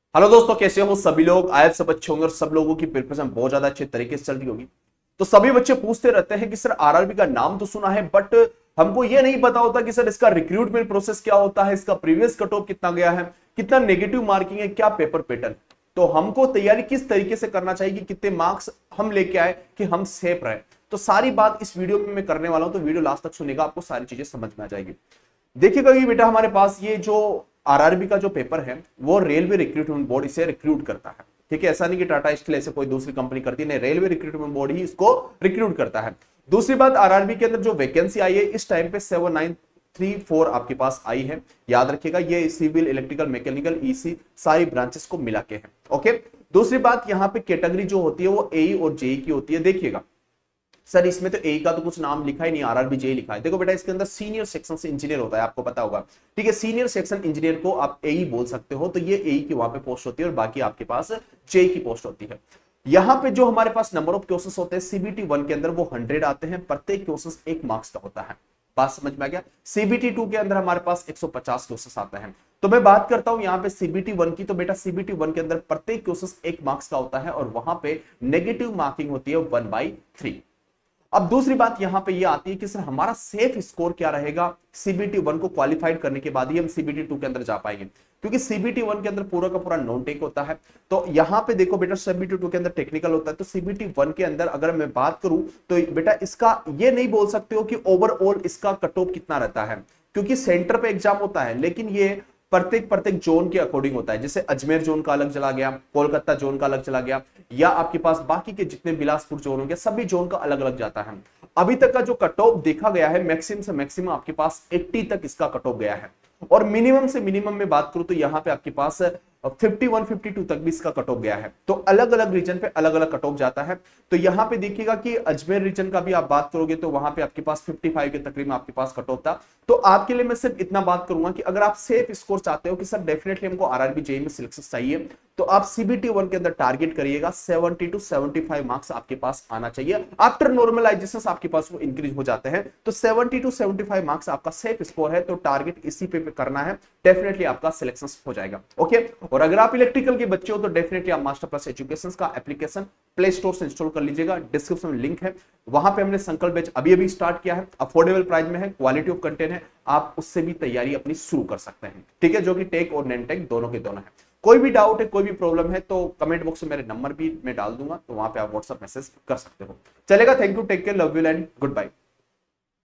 Hello दोस्तों, कैसे हो सभी लोग। आए सब अच्छे होंगे और सब लोगों की प्रिपरेशन बहुत ज्यादा अच्छे तरीके से चल रही होगी। तो सभी बच्चे पूछते रहते हैं कि सर आरआरबी का नाम तो सुना है, बट हमको ये नहीं पता होता कि सर इसका रिक्रूटमेंट प्रोसेस क्या होता है, इसका प्रीवियस कट ऑफ कितना गया है, कितना नेगेटिव मार्किंग है, क्या पेपर पैटर्न। तो हमको तैयारी किस तरीके से करना चाहिए कि कितने मार्क्स हम लेके आए कि हम सेफ रहे। तो सारी बात इस वीडियो में मैं करने वाला हूं, तो वीडियो लास्ट तक सुनेगा, आपको सारी चीजें समझ में आ जाएगी। देखिएगा कि बेटा हमारे पास ये जो आरआरबी का जो पेपर है वो रेलवे रिक्रूटमेंट बोर्ड इसे रिक्रूट करता है। ठीक है, ऐसा नहीं कि टाटा स्टील ऐसे कोई दूसरी कंपनी करती है, नहीं, रेलवे रिक्रूटमेंट बोर्ड ही इसको रिक्रूट करता है। दूसरी बात, आरआरबी के अंदर जो वैकेंसी आई है इस टाइम पे 7934 आपके पास आई है। याद रखिएगा, ये सिविल, इलेक्ट्रिकल, मैकेनिकल, ईसी सारी ब्रांचेस को मिला के है। ओके, दूसरी बात, यहाँ पे कैटेगरी जो होती है वो एई और जेई की होती है। देखिएगा सर इसमें तो ए का तो कुछ नाम लिखा ही नहीं, आरआरबी जे लिखा है। देखो बेटा, इसके अंदर सीनियर सेक्शन से इंजीनियर होता है, आपको पता होगा। ठीक है, सीनियर सेक्शन इंजीनियर को आप ए बोल सकते हो। तो ये ए की वहां पे पोस्ट होती है और बाकी आपके पास जे की पोस्ट होती है। यहां पे जो हमारे पास नंबर ऑफ क्वेश्चंस होते हैं सीबीटी 1 के अंदर वो 100 आते हैं। प्रत्येक क्वेश्चन 1 मार्क्स का होता है। बात समझ में आ गया। सीबीटी 2 के अंदर हमारे पास 150 क्वेश्चन आते हैं। तो मैं बात करता हूं यहां पे सीबीटी 1 की। तो बेटा सीबीटी 1 के अंदर प्रत्येक क्वेश्चन 1 मार्क्स का होता है और वहां पे नेगेटिव मार्किंग होती है 1/3। अब दूसरी बात यहां पे ये आती है कि सर हमारा सेफ स्कोर क्या रहेगा। सीबीटी 1 को क्वालिफाइड करने के बाद ही हम सीबीटी 2 के अंदर जा पाएंगे, क्योंकि सीबीटी 1 के अंदर पूरा का पूरा नॉन टेक होता है। तो यहां पे देखो बेटा, सीबीटी 2 के अंदर टेक्निकल होता है। तो सीबीटी 1 के अंदर अगर मैं बात करूं तो बेटा इसका ये नहीं बोल सकते हो कि ओवरऑल इसका कट ऑफ कितना रहता है, क्योंकि सेंटर पे एग्जाम होता है, लेकिन ये प्रत्येक प्रत्येक जोन के अकॉर्डिंग होता है। जैसे अजमेर जोन का अलग चला गया, कोलकाता जोन का अलग चला गया, या आपके पास बाकी के जितने बिलासपुर जोन होंगे सभी जोन का अलग अलग जाता है। अभी तक का जो कट ऑफ देखा गया है मैक्सिमम से मैक्सिमम आपके पास 80 तक इसका कट ऑफ गया है। और मिनिमम से मिनिमम में बात करूं तो यहां पे आपके पास 51 52 तक भी इसका कट ऑफ गया है। तो अलग अलग रीजन पे अलग अलग कट ऑफ जाता है। तो यहां पे देखिएगा कि अजमेर रीजन का भी आप बात करोगे तो वहां पे आपके पास 55 के तकरीबन आपके पास कट ऑफ था। तो आपके लिए मैं सिर्फ इतना बात करूंगा कि अगर आप सेफ स्कोर चाहते हो कि सर डेफिनेटली हमको आरआरबी जेईई में सिलेक्शन चाहिए, तो आप सीबीटी 1 के अंदर टारगेट करिएगा 70 to 75 मार्क्स आपके पास आना चाहिए। आफ्टर नॉर्मलाइजेशन आपके पास वो इंक्रीज हो जाते हैं। तो 70 to 75 मार्क्स आपका सेफ स्कोर है, तो टारगेट इसी पे करना है, डेफिनेटली आपका सिलेक्शन हो जाएगा। ओके, और अगर आप इलेक्ट्रिकल के बच्चे हो तो डेफिनेटली आप मास्टर प्लस एजुकेशन का एप्लीकेशन प्ले स्टोर से इंस्टॉल कर लीजिएगा। डिस्क्रिप्शन में लिंक है, वहां पे हमने संकल्प बैच अभी अभी स्टार्ट किया है। अफोर्डेबल प्राइस में है, क्वालिटी ऑफ कंटेंट है, आप उससे भी तैयारी अपनी शुरू कर सकते हैं। ठीक है, जो कि टेक और नॉन टेक दोनों के दोनों है। कोई भी डाउट है, कोई भी प्रॉब्लम है तो कमेंट बॉक्स में मेरे नंबर भी मैं डाल दूंगा, तो वहां पे आप व्हाट्सएप मैसेज कर सकते हो। चलेगा, thank you, take care, love you and good bye.